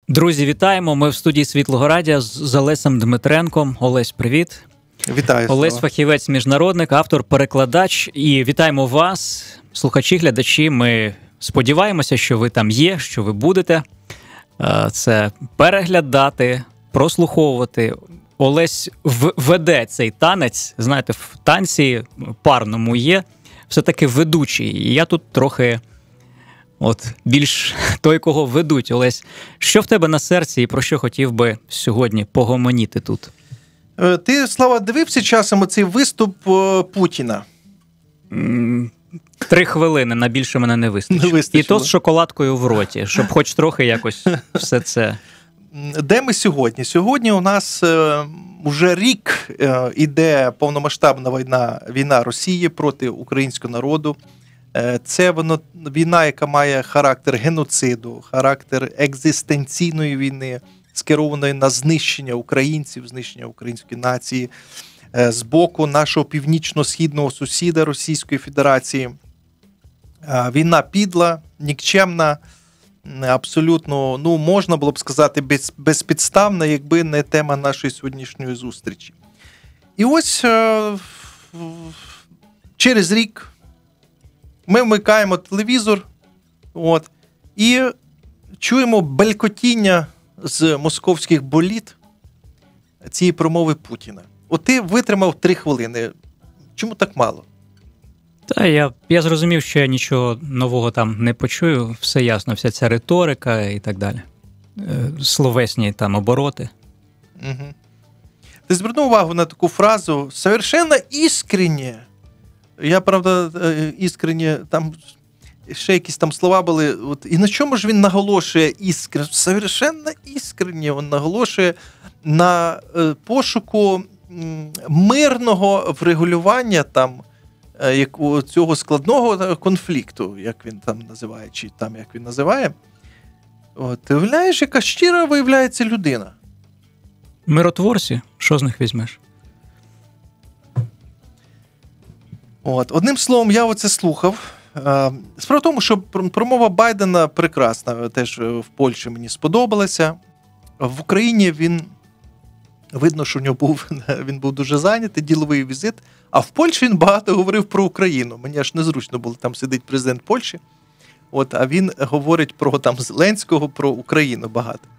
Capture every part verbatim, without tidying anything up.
Друзі, вітаємо. Ми в студії Світлого Радіо з Олесем Дмитренком. Олесь, привіт. Вітаю. Олесь – фахівець-міжнародник, автор-перекладач. І вітаємо вас, слухачі, глядачі. Ми сподіваємося, що ви там є, що ви будете це переглядати, прослуховувати. Олесь веде цей танець. Знаєте, в танці парному є все-таки ведучий. І я тут трохи... От, більш той, кого ведуть. Олесь, що в тебе на серці і про що хотів би сьогодні погомоніти тут? Ти, Слава, дивився часом оцей виступ Путіна? Три хвилини, на більше мене не вистачило. Не і то з шоколадкою в роті, щоб хоч трохи якось все це... Де ми сьогодні? Сьогодні у нас вже рік іде повномасштабна війна, війна Росії проти українського народу. Це воно війна, яка має характер геноциду, характер екзистенційної війни, скерованої на знищення українців, знищення української нації з боку нашого північно-східного сусіда Російської Федерації. Війна підла, нікчемна, абсолютно, ну, можна було б сказати, без, безпідставна, якби не тема нашої сьогоднішньої зустрічі. І ось через рік ми вмикаємо телевізор, от, і чуємо белькотіння з московських боліт цієї промови Путіна. От ти витримав три хвилини. Чому так мало? Та я, я зрозумів, що я нічого нового там не почую. Все ясно, вся ця риторика і так далі. Словесні там обороти. Угу. Ти звернув увагу на таку фразу «совершенно искренне». Я, правда, іскренні, там ще якісь там слова були. От, і на чому ж він наголошує іскренні? Совершенно іскренні він наголошує на е, пошуку м, мирного врегулювання там, е, як, цього складного конфлікту, як він там називає, чи там як він називає. От, ти уявляєш, яка щира виявляється людина. Миротворці? Що з них візьмеш? От. Одним словом, я оце слухав. Справа в тому, що промова Байдена прекрасна, теж в Польщі мені сподобалася. В Україні він, видно, що в нього був, він був дуже зайнятий, діловий візит, а в Польщі він багато говорив про Україну. Мені аж незручно було, там сидить президент Польщі, от, а він говорить про там, Зеленського, про Україну багато.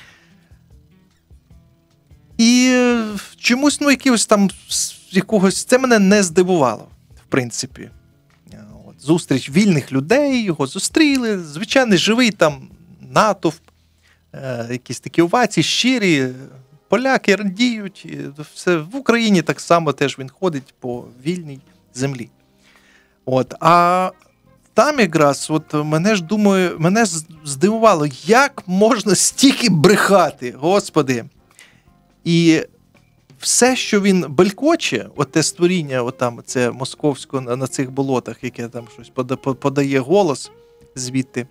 І чомусь, ну, якогось там, якогось, це мене не здивувало. В принципі, от, зустріч вільних людей, його зустріли, звичайний живий там натовп, е, якісь такі овації, щирі, поляки радіють, все в Україні так само теж він ходить по вільній землі. От, а там якраз, от мене ж думаю, мене здивувало, як можна стільки брехати, Господи, і все, що він белькоче, оте створіння, отам, це московське на цих болотах, яке там щось подає голос звідти,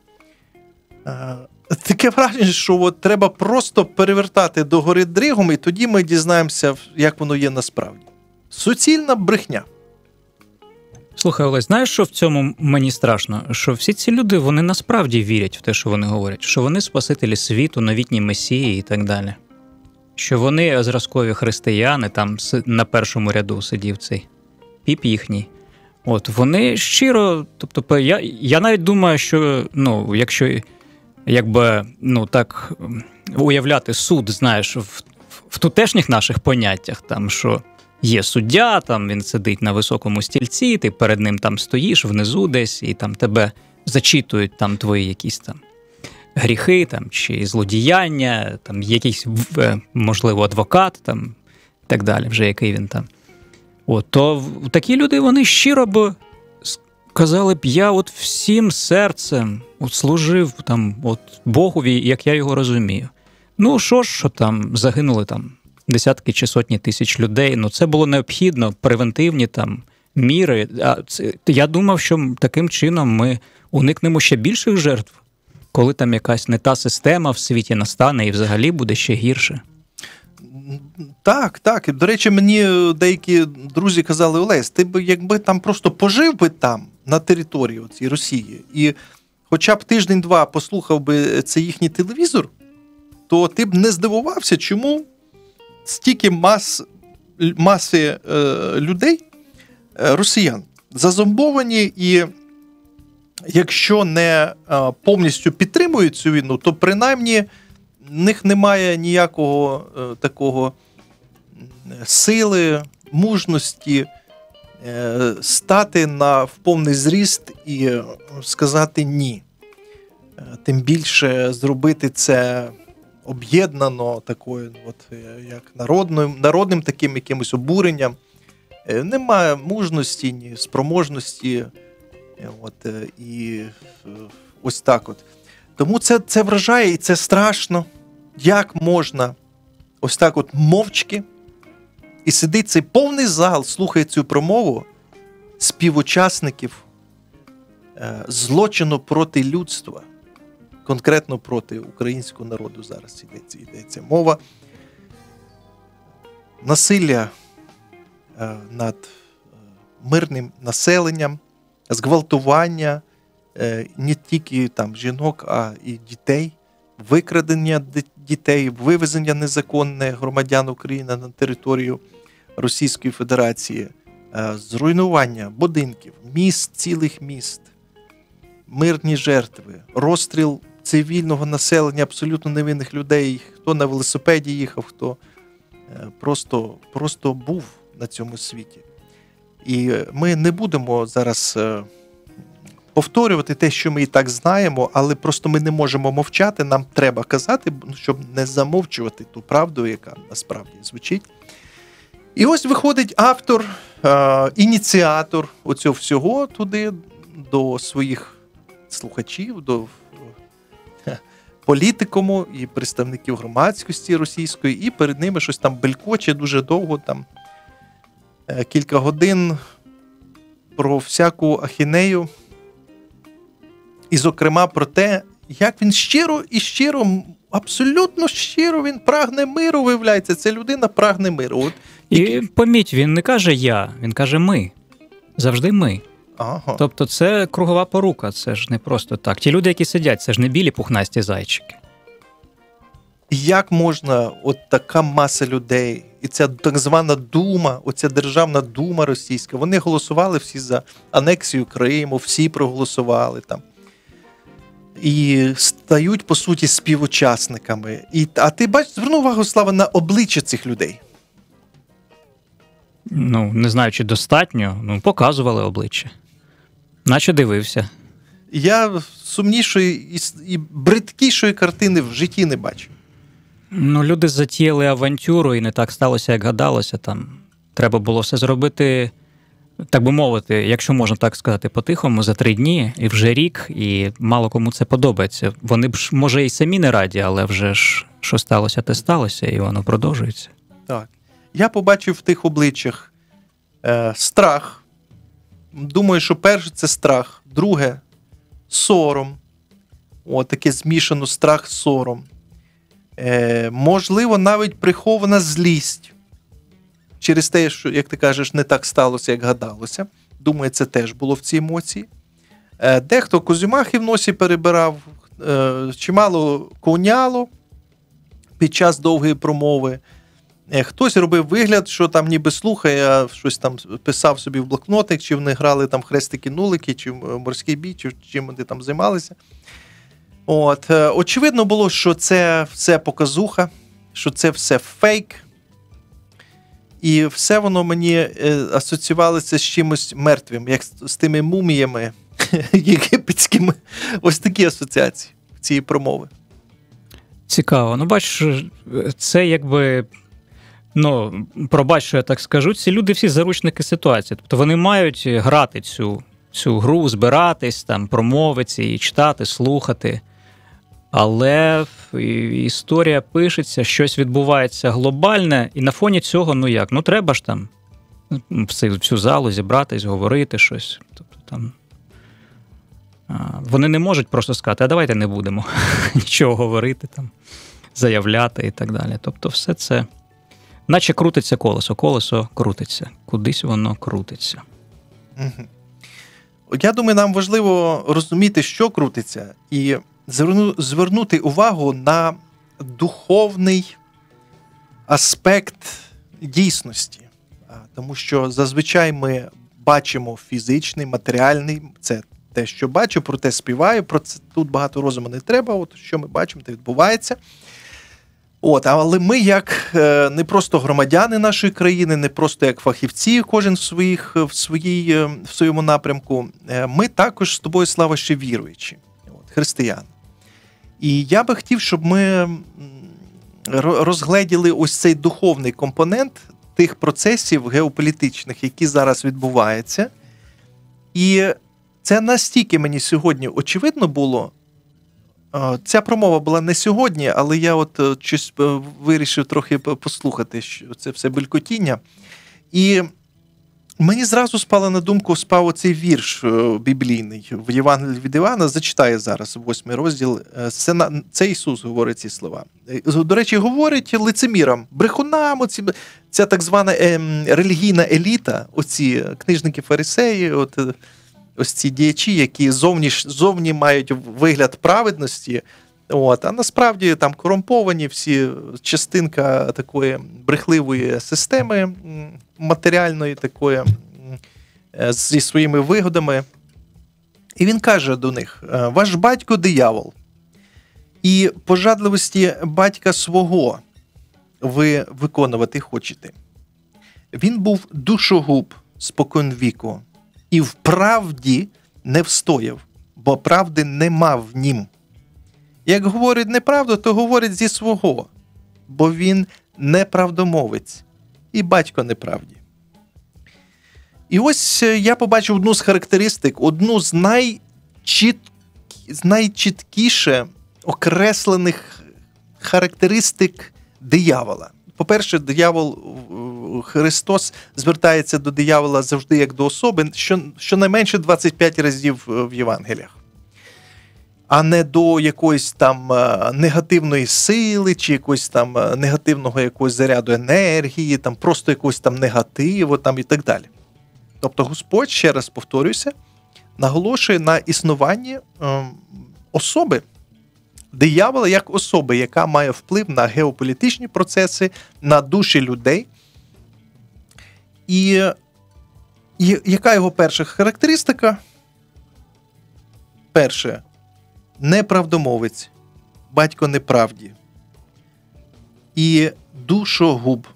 таке враження, що от треба просто перевертати догори дригом, і тоді ми дізнаємося, як воно є насправді. Суцільна брехня. Слухай, Олесь, знаєш, що в цьому мені страшно? Що всі ці люди, вони насправді вірять в те, що вони говорять, що вони спасителі світу, новітні месії і так далі. Що вони зразкові християни, там на першому ряду сидів цей піп їхній. От, вони щиро, тобто, я, я навіть думаю, що, ну, якщо, якби, ну, так, уявляти суд, знаєш, в, в тутешніх наших поняттях, там, що є суддя, там, він сидить на високому стільці, ти перед ним там стоїш внизу десь, і там тебе зачитують там твої якісь там гріхи там, чи злодіяння, там якийсь, можливо, адвокат там, і так далі, вже який він там. От, то такі люди, вони щиро б сказали б, я от всім серцем от служив там, от Богові, як я його розумію. Ну, що ж, що там загинули там десятки чи сотні тисяч людей, ну це було необхідно, превентивні там міри. А це, я думав, що таким чином ми уникнемо ще більших жертв, коли там якась не та система в світі настане і взагалі буде ще гірше. Так, так. До речі, мені деякі друзі казали, Олесь, ти б якби там просто пожив би там, на території цієї Росії, і хоча б тиждень-два послухав би цей їхній телевізор, то ти б не здивувався, чому стільки мас, маси е, людей, е, росіян, зазомбовані і якщо не е, повністю підтримують цю війну, то принаймні в них немає ніякого е, такого сили, мужності е, стати на, в повний зріст і е, сказати ні. Е, тим більше зробити це об'єднано такою, от, як народним, народним таким якимось обуренням. Е, немає мужності, ні спроможності. Е, от, е, і е, ось так от. Тому це, це вражає і це страшно. Як можна ось так от мовчки і сидить цей повний зал, слухає цю промову співучасників е, злочину проти людства, конкретно проти українського народу зараз йдеться, йдеться мова. Насилля е, над е, мирним населенням, зґвалтування е, не тільки там жінок, а і дітей, викрадення дітей, вивезення незаконних громадян України на територію Російської Федерації, зруйнування будинків, міст, цілих міст, мирні жертви, розстріл цивільного населення, абсолютно невинних людей, хто на велосипеді їхав, хто просто, просто був на цьому світі. І ми не будемо зараз повторювати те, що ми і так знаємо, але просто ми не можемо мовчати, нам треба казати, щоб не замовчувати ту правду, яка насправді звучить. І ось виходить автор, е, ініціатор оцього всього туди, до своїх слухачів, до е, політикуму і представників громадськості російської, і перед ними щось там белькоче дуже довго, там е, кілька годин про всяку ахінею. І, зокрема, про те, як він щиро і щиро, абсолютно щиро він прагне миру, виявляється. Це людина прагне миру. От. І поміть, він не каже «я», він каже «ми». Завжди «ми». Ага. Тобто це кругова порука, це ж не просто так. Ті люди, які сидять, це ж не білі пухнасті зайчики. Як можна, от така маса людей, і ця так звана дума, оця державна дума російська, вони голосували всі за анексію Криму, всі проголосували там. І стають, по суті, співучасниками. І, а ти бачиш, звернув увагу, Слава, на обличчя цих людей? Ну, не знаю, чи достатньо, ну, показували обличчя. Наче дивився. Я сумнішої і, і бридкішої картини в житті не бачу. Ну, люди затіяли авантюру, і не так сталося, як гадалося. Там треба було все зробити, так би мовити, якщо можна так сказати, по-тихому, за три дні, і вже рік, і мало кому це подобається. Вони б, може, і самі не раді, але вже ж, що сталося, те сталося, і воно продовжується. Так. Я побачив в тих обличчях е, страх. Думаю, що перше – це страх. Друге – сором. О, таке змішано страх-сором. Е, можливо, навіть прихована злість. Через те, що, як ти кажеш, не так сталося, як гадалося. Думаю, це теж було в цій емоції. Е, дехто козюмахи в носі перебирав, е, чимало коняло під час довгої промови. Е, хтось робив вигляд, що там ніби слухає, а щось там писав собі в блокнотик, чи вони грали там хрестики-нулики, чи морський бій, чи чим вони там займалися. От, е, очевидно було, що це все показуха, що це все фейк. І все воно мені асоціювалося з чимось мертвим, як з тими муміями єгипетськими. Ось такі асоціації в цій промови. Цікаво. Ну, бачиш, це якби, ну, пробач, що я так скажу, ці люди всі заручники ситуації. Тобто вони мають грати цю, цю гру, збиратись, там, промови ці, читати, слухати. Але історія пишеться, щось відбувається глобальне, і на фоні цього, ну як, ну треба ж там в цю залу зібратись, говорити щось. Тобто там вони не можуть просто сказати, а давайте не будемо нічого говорити, там, заявляти і так далі. Тобто все це, наче крутиться колесо, колесо крутиться, кудись воно крутиться. Угу. Я думаю, нам важливо розуміти, що крутиться, і звернути увагу на духовний аспект дійсності. Тому що зазвичай ми бачимо фізичний, матеріальний, це те, що бачу, про те співаю, про це тут багато розуму не треба, от що ми бачимо, те відбувається. От, але ми як не просто громадяни нашої країни, не просто як фахівці, кожен в, своїх, в, своїй, в своєму напрямку, ми також з тобою, Слава, ще віруючі, от, християни. І я би хотів, щоб ми розгледіли ось цей духовний компонент тих процесів геополітичних, які зараз відбуваються. І це настільки мені сьогодні очевидно було. Ця промова була не сьогодні, але я от щось вирішив трохи послухати, що це все белькотіння. І мені зразу спало на думку, спав оцей вірш біблійний в Євангелії від Івана, зачитаю зараз, восьмий розділ. Це, це Ісус говорить ці слова. До речі, говорить лицемірам, брехунам, оці, ця так звана е, релігійна еліта, оці книжники-фарисеї, от, ось ці діячі, які зовні, зовні мають вигляд праведності, от, а насправді там корумповані всі, частинка такої брехливої системи матеріальної, такої, зі своїми вигодами. І він каже до них: ваш батько диявол, і пожадливості батька свого ви виконувати хочете. Він був душогуб споконвіку, і в правді не встояв, бо правди нема в нім. Як говорить неправду, то говорить зі свого, бо він неправдомовець і батько неправді. І ось я побачив одну з характеристик, одну з, найчіт... з найчіткіше окреслених характеристик диявола. По-перше, диявол, Христос звертається до диявола завжди як до особи, що, щонайменше двадцять п'ять разів в Євангеліях, а не до якоїсь там негативної сили, чи якогось там негативного якогось заряду енергії, там просто якогось там негативу там і так далі. Тобто Господь, ще раз повторюся, наголошує на існуванні е, особи, диявола як особи, яка має вплив на геополітичні процеси, на душі людей. І, і яка його перша характеристика? Перше, неправдомовець, батько неправді. І душогуб.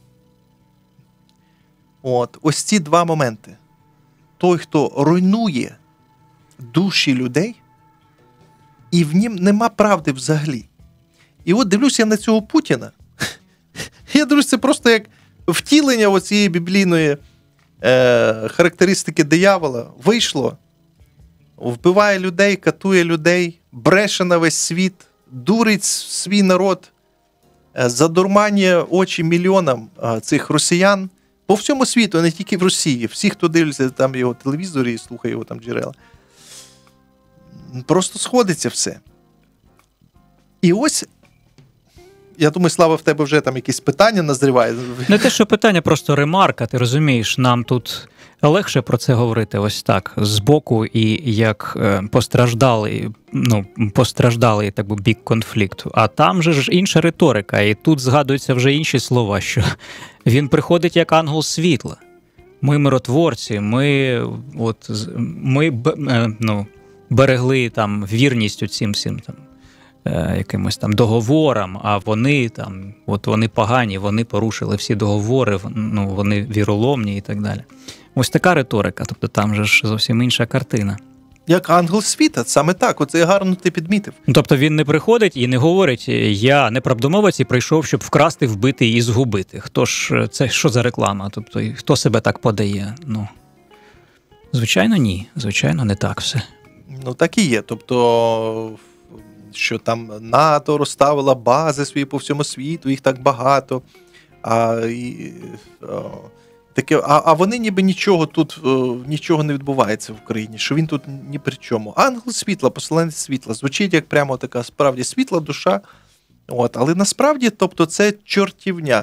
От, ось ці два моменти. Той, хто руйнує душі людей, і в нім нема правди взагалі. І от дивлюся на цього Путіна. Я дивлюся, це просто як втілення оцієї біблійної е, характеристики диявола. Вийшло, вбиває людей, катує людей, бреше на весь світ, дурить свій народ, е, задурманює очі мільйонам е, цих росіян по всьому світу, а не тільки в Росії. Всі, хто дивиться там його телевізорі і слухає його там джерела. Просто сходиться все. І ось, я думаю, Слава, в тебе вже там якісь питання назріває. Не те, що питання, просто ремарка, ти розумієш, нам тут легше про це говорити ось так, збоку, і як постраждалий, ну, постраждалий, так би, бік конфлікту. А там же ж інша риторика, і тут згадуються вже інші слова, що він приходить як ангел світла. Ми миротворці, ми, от, ми, ну, берегли там вірність у цим всім там якимось там договорам, а вони там, от вони погані, вони порушили всі договори, ну, вони віроломні і так далі. Ось така риторика, тобто там же ж зовсім інша картина. Як ангел світа, саме так, оце гарно ти підмітив. Тобто він не приходить і не говорить: я неправдомовець і прийшов, щоб вкрасти, вбити і згубити. Хто ж, це що за реклама? Тобто хто себе так подає? Ну, звичайно, ні. Звичайно, не так все. Ну, так і є. Тобто, що там НАТО розставила бази свої по всьому світу, їх так багато. А, і, а, таке, а, а вони ніби нічого тут, нічого не відбувається в Україні, що він тут ні при чому. Ангел світла, посланець світла, звучить як прямо така справді світла душа. От, але насправді, тобто, це чортівня.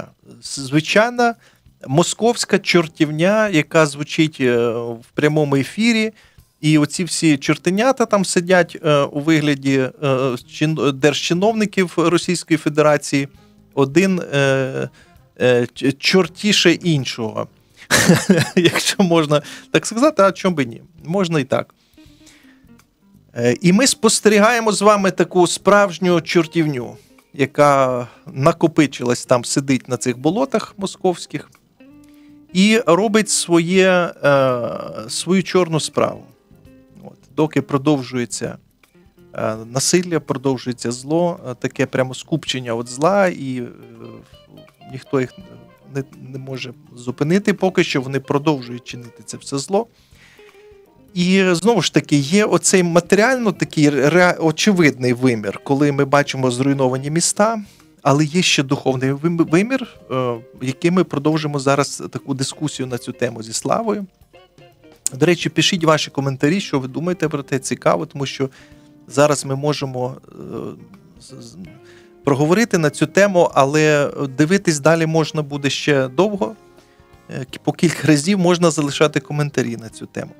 Звичайна московська чортівня, яка звучить в прямому ефірі, І оці всі чортенята там сидять е, у вигляді е, чин, держчиновників Російської Федерації, один е, е, чортіше іншого. Якщо можна так сказати, а чому би ні? Можна і так. Е, і ми спостерігаємо з вами таку справжню чортівню, яка накопичилась там, сидить на цих болотах московських і робить своє, е, свою чорну справу. От, доки продовжується е, насилля, продовжується зло, е, таке прямо скупчення от зла, і е, ніхто їх не, не може зупинити, поки що вони продовжують чинити це все зло. І знову ж таки, є оцей матеріально такий ре, очевидний вимір, коли ми бачимо зруйновані міста, але є ще духовний вимір, е, який ми продовжимо зараз таку дискусію на цю тему зі Славою. До речі, пишіть ваші коментарі, що ви думаєте про те, цікаво, тому що зараз ми можемо е, проговорити на цю тему, але дивитись далі можна буде ще довго. Е, по кілька разів можна залишати коментарі на цю тему.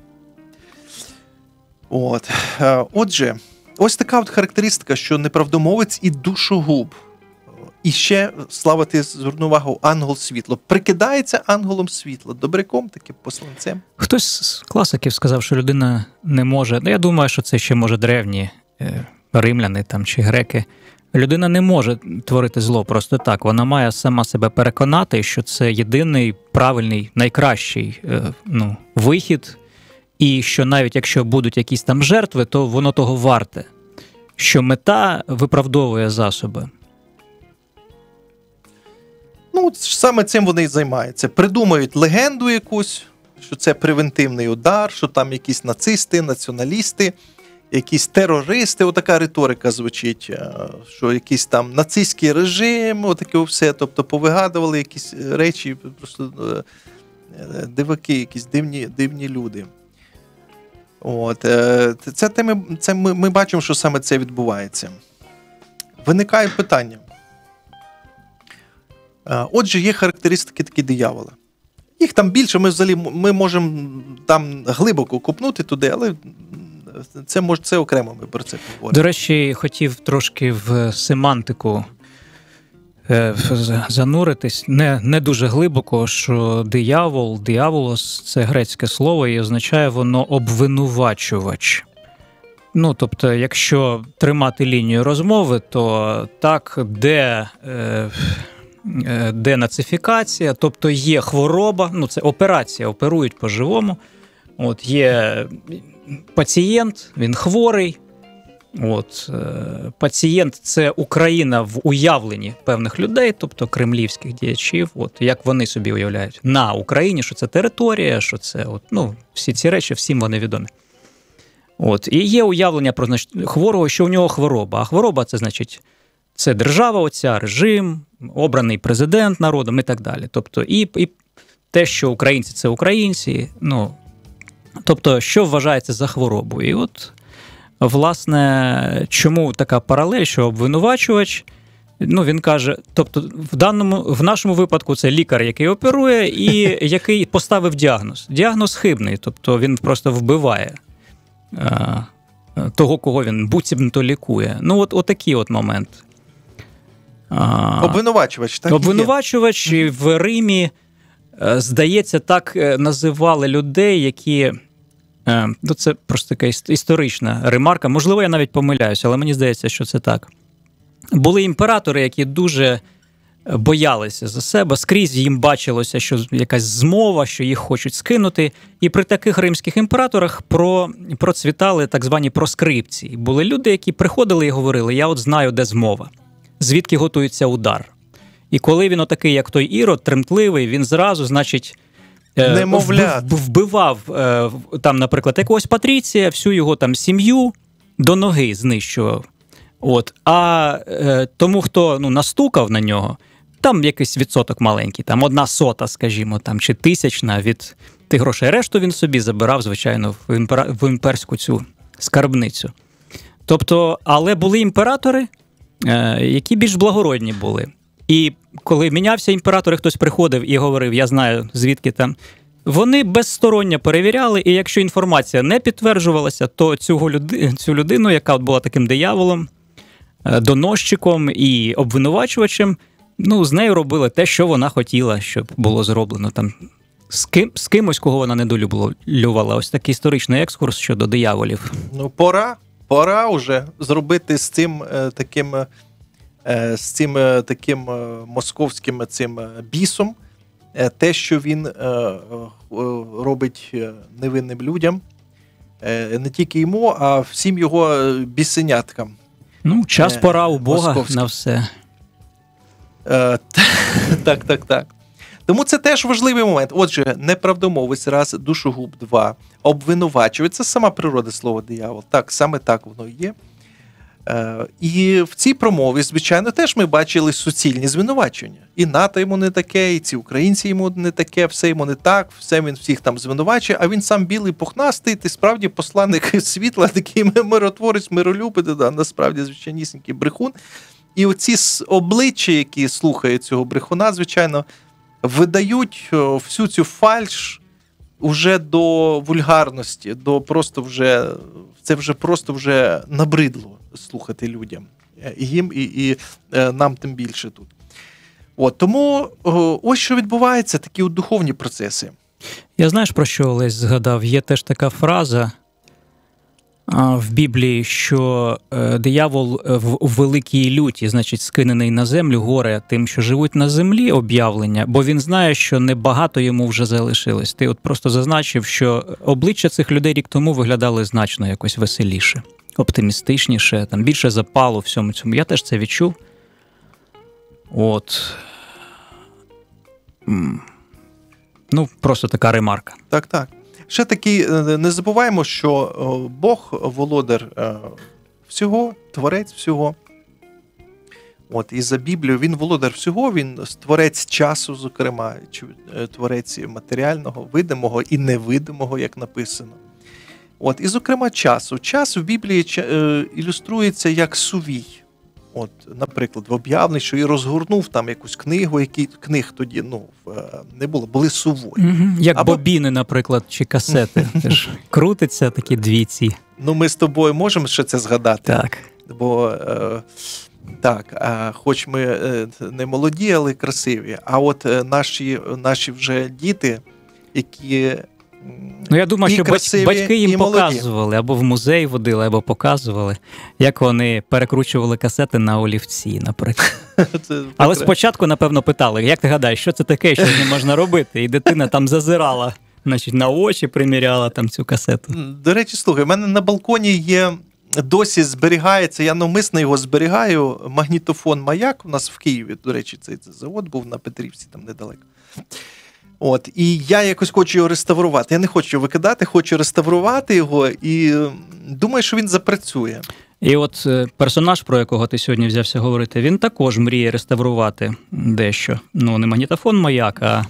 От. Е, отже, ось така от характеристика, що неправдомовець і душогуб. І ще, Слава, ти звернув увагу, ангел світло. Прикидається ангелом світла, добряком, таким посланцем. Хтось з класиків сказав, що людина не може, ну я думаю, що це ще може древні е, римляни там, чи греки. Людина не може творити зло просто так. Вона має сама себе переконати, що це єдиний правильний, найкращий е, ну, вихід, і що навіть якщо будуть якісь там жертви, то воно того варте. Що мета виправдовує засоби. Ну, саме цим вони і займаються. Придумають легенду якусь, що це превентивний удар, що там якісь нацисти, націоналісти, якісь терористи, отака риторика звучить, що якийсь там нацистський режим, отаке все, тобто повигадували якісь речі, просто диваки, якісь дивні, дивні люди. От. Це, це, ми, це ми, ми бачимо, що саме це відбувається. Виникає питання. Отже, є характеристики такі диявола. Їх там більше, ми взагалі ми можемо там глибоко копнути туди, але це, може, це окремо ми про це поговоримо. До речі, хотів трошки в семантику е, зануритись, не, не дуже глибоко, що диявол, дияволос – це грецьке слово і означає воно обвинувачувач. Ну, тобто, якщо тримати лінію розмови, то так, де... Е, денацифікація, тобто є хвороба, ну це операція, оперують по-живому. От є пацієнт, він хворий. От, пацієнт – це Україна в уявленні певних людей, тобто кремлівських діячів, от, як вони собі уявляють на Україні, що це територія, що це, от, ну, всі ці речі, всім вони відомі. От, і є уявлення про, значить, хворого, що у нього хвороба, а хвороба – це, значить, це держава оця, режим, обраний президент народом і так далі. Тобто і, і те, що українці – це українці, ну, тобто, що вважається за хворобу. І от, власне, чому така паралель, що обвинувачувач, ну, він каже, тобто, в даному, в нашому випадку це лікар, який оперує і який поставив діагноз. Діагноз хибний, тобто він просто вбиває а, того, кого він буцімто лікує. Ну, от, от такий от момент. Обвинувачувач, так? Обвинувачувач в Римі, здається, так називали людей, які... Ну, це просто така історична ремарка. Можливо, я навіть помиляюся, але мені здається, що це так. Були імператори, які дуже боялися за себе, скрізь їм бачилося, що якась змова, що їх хочуть скинути. І при таких римських імператорах про, процвітали так звані проскрипції. Були люди, які приходили і говорили, я от знаю, де змова, звідки готується удар. І коли він отакий, як той Ірод, тремтливий, він зразу, значить, Немовлят. вбивав, там, наприклад, якогось патріція, всю його там сім'ю до ноги знищував. От. А е, тому, хто ну, настукав на нього, там якийсь відсоток маленький, там одна сота, скажімо, там, чи тисячна від тих грошей. Решту він собі забирав, звичайно, в, імпер... в імперську цю скарбницю. Тобто, але були імператори, е, які більш благородні були. І коли мінявся імператор, і хтось приходив і говорив, я знаю, звідки там Вони безсторонньо перевіряли, і якщо інформація не підтверджувалася, то цю, люди, цю людину, яка була таким дияволом, доносчиком і обвинувачувачем, ну, з нею робили те, що вона хотіла, щоб було зроблено. Там, з, ким, з кимось, кого вона недолюблювала. Ось такий історичний екскурс щодо дияволів. Ну, пора, пора вже зробити з цим е, таким, е, з цим е, таким е, московським цим бісом е, те, що він е, е, робить невинним людям. Е, не тільки йому, а всім його бісеняткам. Ну, час пора у Бога московським. На все. Е, так, так, так. Тому це теж важливий момент. Отже, неправдомовець, раз, душогуб, два, обвинувачувач. Це сама природа слова диявол. Так, саме так воно є. Е, і в цій промові, звичайно, теж ми бачили суцільні звинувачення. І НАТО йому не таке, і ці українці йому не таке, все йому не так, все він всіх там звинувачує, а він сам білий, пухнастий, ти справді посланник світла, такий миротворець, миролюб, да, насправді звичайнісінький брехун. І оці обличчя, які слухають цього брехуна, звичайно, видають всю цю фальш уже до вульгарності, до просто вже, це вже просто вже набридло слухати людям. І їм, і, і нам тим більше тут. От, тому ось що відбувається, такі от духовні процеси. Я знаєш, про що Олесь згадав? Є теж така фраза в Біблії, що диявол в великій люті, значить, скинений на землю, горе тим, що живуть на землі, об'явлення, бо він знає, що небагато йому вже залишилось. Ти от просто зазначив, що обличчя цих людей рік тому виглядали значно якось веселіше, оптимістичніше, там більше запалу всьому цьому. Я теж це відчув. От. Ну, просто така ремарка. Так, так. Ще таки, не забуваємо, що Бог володар всього, творець всього. От, і за Біблію він володар всього, він творець часу, зокрема, творець матеріального, видимого і невидимого, як написано. От, і, зокрема, часу. Час в Біблії ілюструється як сувій. От, наприклад, в об'явленні, що і розгорнув там якусь книгу, які книг тоді ну, не було, були сувої. Угу. Як Або... бобіни, наприклад, чи касети. Теж крутиться такі дві ці. Ну, ми з тобою можемо ще це згадати. Так. Бо, е, так, е, хоч ми е, не молоді, але красиві. А от е, наші, наші вже діти, які... Ну, я думаю, і що красиві, батьки їм і молоді. показували, або в музей водили, або показували, як вони перекручували касети на олівці, наприклад. Але спочатку, напевно, питали, як ти гадаєш, що це таке, що не можна робити? І дитина там зазирала, значить, на очі приміряла там цю касету. До речі, слухай, в мене на балконі є, досі зберігається, я навмисно його зберігаю, магнітофон «Маяк», у нас в Києві, до речі, цей завод був на Петрівці, там недалеко. От, і я якось хочу його реставрувати. Я не хочу його викидати, хочу реставрувати його і думаю, що він запрацює. І от персонаж, про якого ти сьогодні взявся говорити, він також мріє реставрувати дещо. Ну, не магнітофон «Маяк», а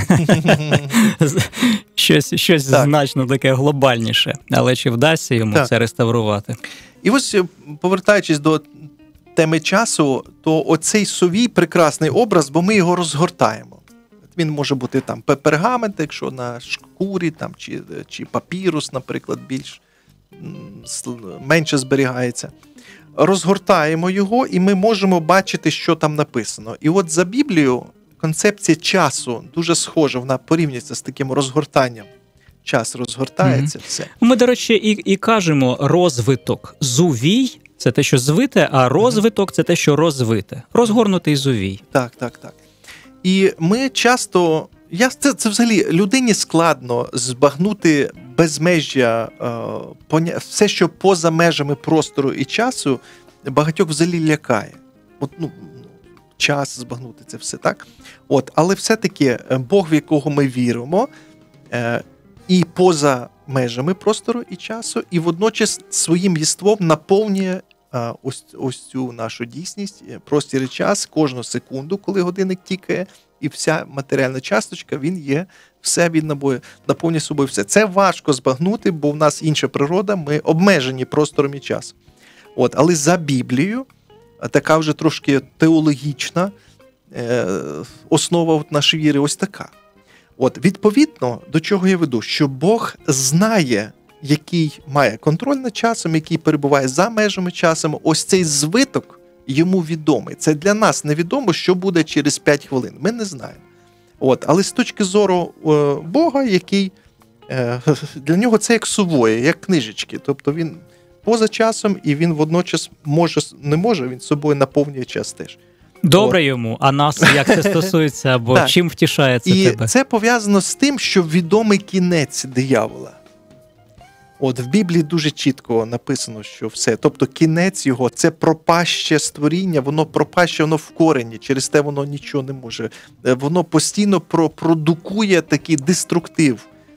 щось, щось значно таке глобальніше. Але чи вдасться йому так. це реставрувати? І ось, повертаючись до теми часу, то оцей сувій прекрасний образ, бо ми його розгортаємо. Він може бути там пергамент, якщо на шкурі, там, чи, чи папірус, наприклад, більш менше зберігається. Розгортаємо його, і ми можемо бачити, що там написано. І от за Біблію концепція часу дуже схожа, вона порівнюється з таким розгортанням. Час розгортається, mm-hmm. все. Ми, до речі, і, і кажемо розвиток. Зувій – це те, що звите, а розвиток – це те, що розвите. Розгорнутий зувій. Так, так, так. І ми часто, я, це, це взагалі людині складно збагнути безмежжя, е, поня, все, що поза межами простору і часу, багатьох взагалі лякає. От, ну, час збагнути це все, так? От, але все-таки Бог, в якого ми віримо, е, і поза межами простору і часу, і водночас своїм єством наповнює Ось, ось цю нашу дійсність, простір і час, кожну секунду, коли годинник тікає, і вся матеріальна часточка, він є, все він набою, наповнює собою все. Це важко збагнути, бо в нас інша природа, ми обмежені простором і часом. От, але за Біблією, така вже трошки теологічна е, основа от нашої віри ось така. От, відповідно, до чого я веду, що Бог знає, який має контроль над часом, який перебуває за межами часом, ось цей звиток йому відомий. Це для нас невідомо, що буде через п'ять хвилин. Ми не знаємо. От, але з точки зору е, Бога, який е, для нього це як сувоє, як книжечки. Тобто він поза часом, і він водночас може, не може, він собою наповнює час теж. Добре От. йому, а нас як це стосується, або чим втішає це і тебе? І це пов'язано з тим, що відомий кінець диявола. От в Біблії дуже чітко написано, що все. Тобто кінець його – це пропаще створіння, воно пропаще, воно в корені, через те воно нічого не може. Воно постійно продукує такий деструктив.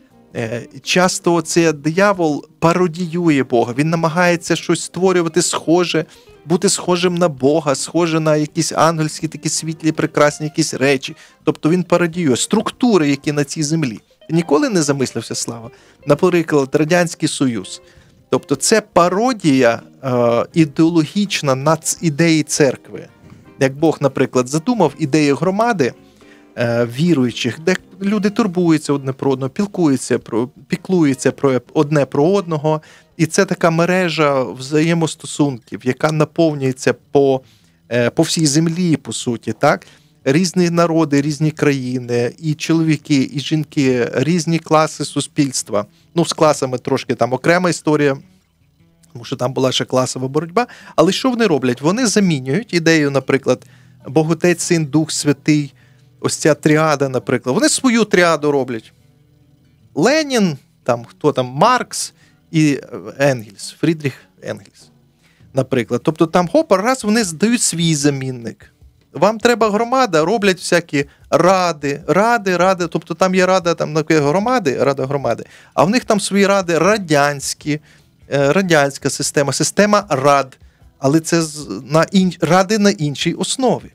Часто оцей диявол пародіює Бога, він намагається щось створювати схоже, бути схожим на Бога, схоже на якісь ангельські, такі світлі, прекрасні якісь речі. Тобто він пародіює структури, які на цій землі. Ніколи не замислився, Слава? Наприклад, Радянський Союз. Тобто це пародія е, ідеологічна над ідеї церкви. Як Бог, наприклад, задумав ідею громади е, віруючих, де люди турбуються одне про одного, пілкуються, про, піклуються про одне про одного. І це така мережа взаємостосунків, яка наповнюється по, е, по всій землі, по суті, так? Різні народи, різні країни, і чоловіки, і жінки, різні класи суспільства. Ну, з класами трошки там окрема історія, тому що там була ще класова боротьба. Але що вони роблять? Вони замінюють ідею, наприклад, Бог Отець, Син, Дух Святий, ось ця тріада, наприклад. Вони свою тріаду роблять. Ленін, там, хто там, Маркс і Енгельс, Фрідріх Енгельс, наприклад. Тобто там, хопа, раз вони здають свій замінник. Вам треба громада, роблять всякі ради, ради, ради, тобто там є рада там, громади, рада громади, а в них там свої ради радянські, радянська система, система рад, але це на ін... ради на іншій основі.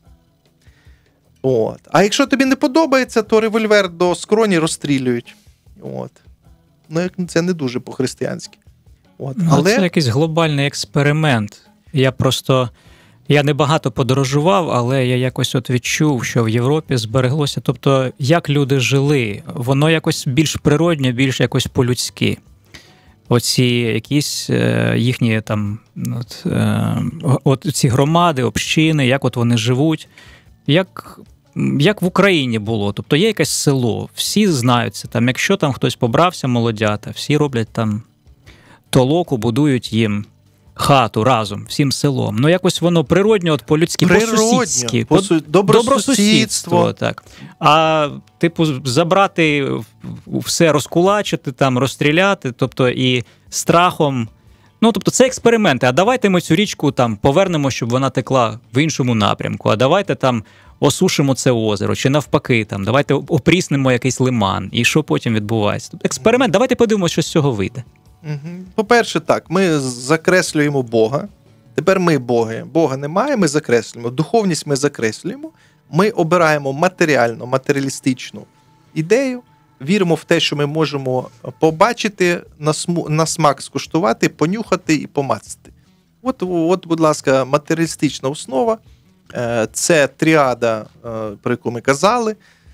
От. А якщо тобі не подобається, то револьвер до скроні розстрілюють. От. Ну, це не дуже по-християнськи. От. Ну, але... Це якийсь глобальний експеримент. Я просто... Я не багато подорожував, але я якось от відчув, що в Європі збереглося, тобто, як люди жили, воно якось більш природне, більш якось по-людськи. Оці якісь е, їхні там, от, е, от ці громади, общини, як от вони живуть, як, як в Україні було. Тобто є якесь село, всі знаються, там, якщо там хтось побрався, молодята, всі роблять там толоку, будують їм хату разом, всім селом. Ну, якось воно природньо, от по-людськи, по-сусідськи. По су... Добросусідство. Так. А, типу, забрати все, розкулачити, там, розстріляти, тобто і страхом. Ну, тобто це експерименти. А давайте ми цю річку там повернемо, щоб вона текла в іншому напрямку. А давайте там осушимо це озеро, чи навпаки, там, давайте опріснемо якийсь лиман. І що потім відбувається? Тобто експеримент, давайте подивимося, що з цього вийде. По-перше, так, ми закреслюємо Бога. Тепер ми Боги. Бога немає, ми закреслюємо. Духовність ми закреслюємо. Ми обираємо матеріальну, матеріалістичну ідею, віримо в те, що ми можемо побачити, на, сму, на смак скуштувати, понюхати і помацати. От, от, будь ласка, матеріалістична основа. Це тріада, про яку ми казали.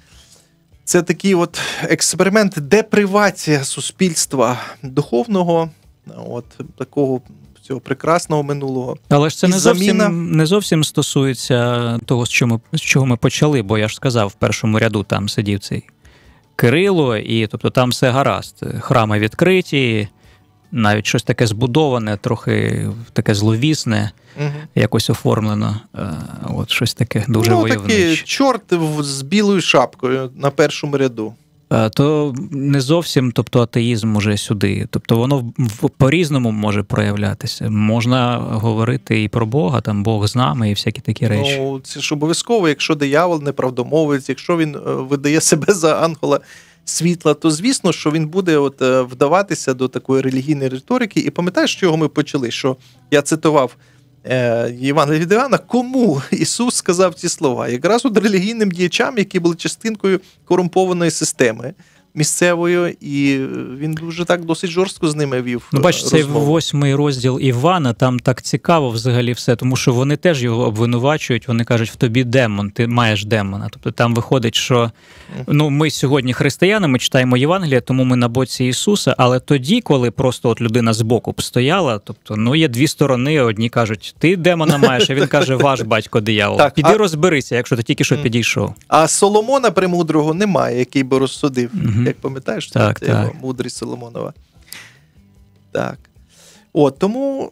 Це такий от експеримент, депривація суспільства духовного, от такого цього прекрасного минулого. Але ж це не зовсім, заміна... не зовсім стосується того, з чого, ми, з чого ми почали, бо я ж сказав, в першому ряду там сидів цей Кирило, і тобто там все гаразд. Храми відкриті, навіть щось таке збудоване, трохи таке зловісне, угу. якось оформлено. От щось таке дуже ну, войовниче. Ну, такий чорт з білою шапкою на першому ряду. То не зовсім, тобто, атеїзм уже сюди. Тобто воно по-різному може проявлятися. Можна говорити і про Бога, там Бог з нами і всякі такі речі. Ну, це ж обов'язково, якщо диявол неправдомовець, якщо він видає себе за ангела світла, то звісно, що він буде от вдаватися до такої релігійної риторики. І пам'ятаєш, з чого ми почали? Що я цитував Євангелія від Іоанна, кому Ісус сказав ці слова? Якраз от релігійним діячам, які були частинкою корумпованої системи, місцевою, і він дуже так досить жорстко з ними вів Ну, бачиш, цей розмову. восьмий розділ Івана, там так цікаво взагалі все, тому що вони теж його обвинувачують, вони кажуть, в тобі демон, ти маєш демона. Тобто там виходить, що ну, ми сьогодні християни, ми читаємо Євангелія, тому ми на боці Ісуса, але тоді, коли просто от людина збоку б стояла, тобто, ну, є дві сторони, одні кажуть, ти демона маєш, а він каже, ваш батько диявол. Так, Піди а... розберися, якщо ти тільки що підійшов. А Соломона Премудрого немає, який би розсудив. Угу. Як пам'ятаєш, так, це так. його мудрість Соломонова. Так. От, тому,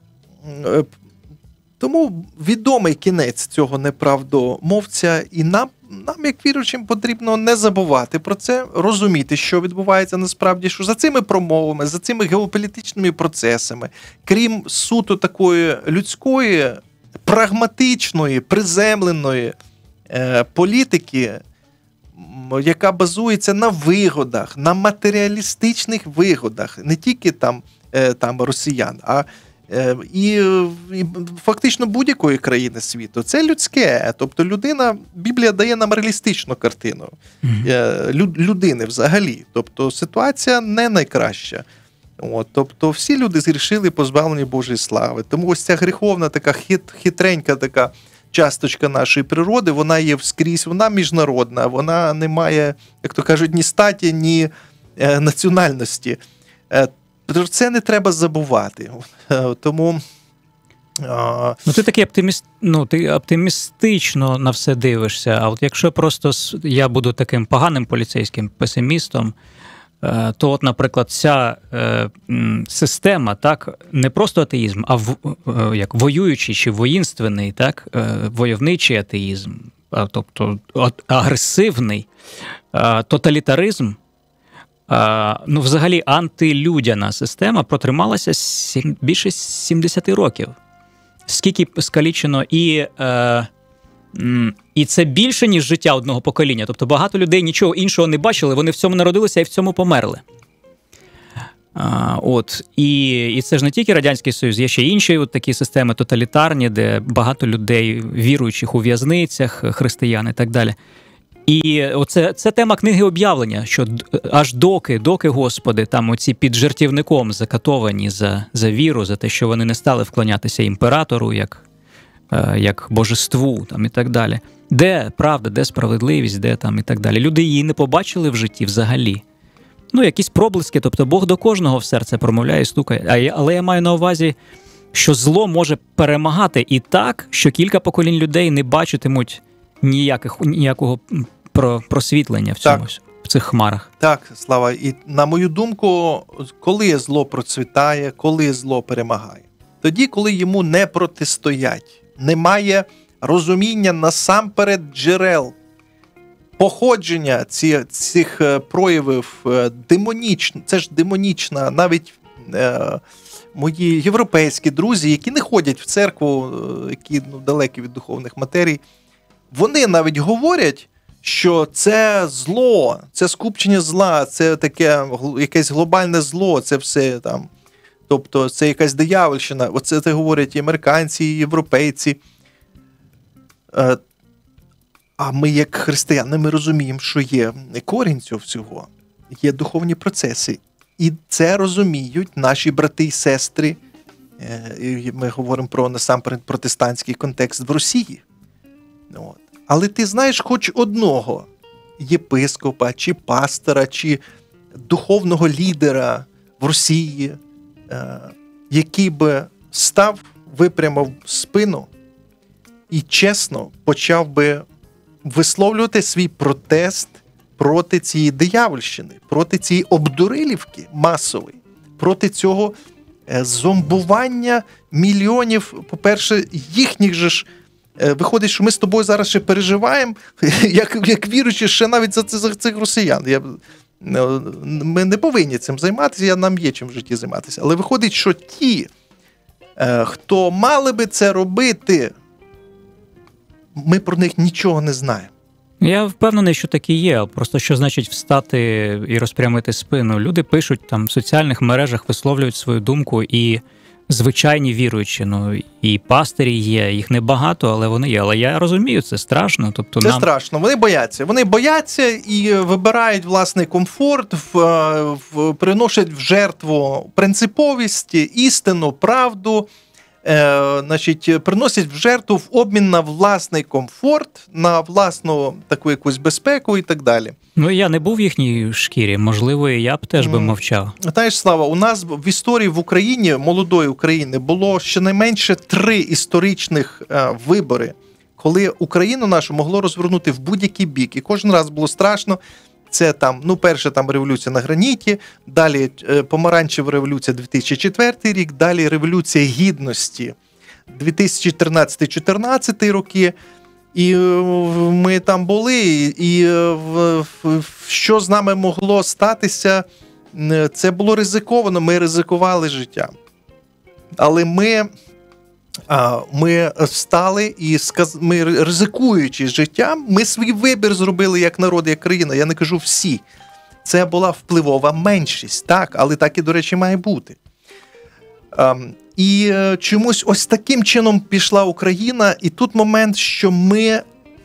тому відомий кінець цього неправдомовця, і нам, нам, як віруючим, потрібно не забувати про це, розуміти, що відбувається насправді, що за цими промовами, за цими геополітичними процесами, крім суто такої людської, прагматичної, приземленої е, політики, яка базується на вигодах, на матеріалістичних вигодах, не тільки там, е, там росіян, а е, і, і фактично будь-якої країни світу. Це людське. Тобто людина, Біблія дає нам реалістичну картину е, люд, людини взагалі. Тобто ситуація не найкраща. От, тобто всі люди згрішили, позбавлені Божої слави. Тому ось ця гріховна, така хит, хитренька така часточка нашої природи, вона є вскрізь, вона міжнародна, вона не має, як то кажуть, ні статі, ні е, національності. Е, про це не треба забувати. Е, тому... А... Ну, ти такий оптиміст... ну, ти оптимістично на все дивишся, а от якщо просто я буду таким поганим поліцейським песимістом, то от, наприклад, ця е, система, так, не просто атеїзм, а в, е, як воюючий чи воїнственний, так, е, войовничий атеїзм, а, тобто агресивний е, тоталітаризм, е, ну, взагалі антилюдяна система протрималася сім, більше сімдесят років. Скільки скалічено і... Е, І це більше, ніж життя одного покоління. Тобто багато людей нічого іншого не бачили, вони в цьому народилися і в цьому померли. А, от. І, і це ж не тільки Радянський Союз, є ще інші от такі системи тоталітарні, де багато людей, віруючих у в'язницях, християн і так далі. І оце, це тема книги об'явлення, що аж доки, доки, Господи, там оці під жертівником закатовані за, за віру, за те, що вони не стали вклонятися імператору, як як божеству там, і так далі. Де правда, де справедливість, де там і так далі. Люди її не побачили в житті взагалі. Ну, якісь проблиски, тобто Бог до кожного в серце промовляє і стукає. Але я маю на увазі, що зло може перемагати і так, що кілька поколінь людей не бачитимуть ніяких, ніякого просвітлення в цьому, в цих хмарах. Так, Слава, і на мою думку, коли зло процвітає, коли зло перемагає? Тоді, коли йому не протистоять. Немає розуміння насамперед джерел, походження ці, цих проявів демонічно. Це ж демонічна, навіть е, мої європейські друзі, які не ходять в церкву, які ну, далекі від духовних матерій, вони навіть говорять, що це зло, це скупчення зла, це таке якесь глобальне зло, це все там. Тобто це якась диявольщина. Оце це говорять і американці, і європейці. А ми, як християни, ми розуміємо, що є корінь цього всього. Є духовні процеси. І це розуміють наші брати і сестри. Ми говоримо про, насамперед, протестантський контекст в Росії. От. Але ти знаєш хоч одного єпископа, чи пастора, чи духовного лідера в Росії, який би став, випрямив спину і чесно почав би висловлювати свій протест проти цієї диявольщини, проти цієї обдурилівки масової, проти цього зомбування мільйонів, по-перше, їхніх же ж, виходить, що ми з тобою зараз ще переживаємо, як, як віруючи ще навіть за, за цих росіян. Я, ми не повинні цим займатися, нам є чим в житті займатися. Але виходить, що ті, хто мали би це робити, ми про них нічого не знаємо. Я впевнений, що такі є. Просто що значить встати і розпрямити спину. Люди пишуть там в соціальних мережах, висловлюють свою думку і звичайні віруючі. Ну, і пастирі є, їх небагато, але вони є. Але я розумію, це страшно. Тобто це нам... страшно. Вони бояться. Вони бояться і вибирають власний комфорт, в, в, приносять в жертву принциповість, істину, правду, е, значить, приносять в жертву в обмін на власний комфорт, на власну таку якусь безпеку і так далі. Ну, я не був в їхній шкірі, можливо, і я б теж би мовчав. Знаєш, Слава, у нас в історії в Україні, молодої України, було щонайменше три історичних е, вибори, коли Україну нашу могло розвернути в будь-який бік. І кожен раз було страшно. Це там, ну, перша там революція на граніті, далі е, помаранчева революція дві тисячі четвертий рік, далі революція гідності дві тисячі тринадцятий чотирнадцятий роки. І ми там були, і що з нами могло статися, це було ризиковано, ми ризикували життям. Але ми, ми встали і, ми, ризикуючи життям, ми свій вибір зробили як народ, як країна. Я не кажу всі. Це була впливова меншість, так, але так і, до речі, має бути. І чомусь ось таким чином пішла Україна, і тут момент, що ми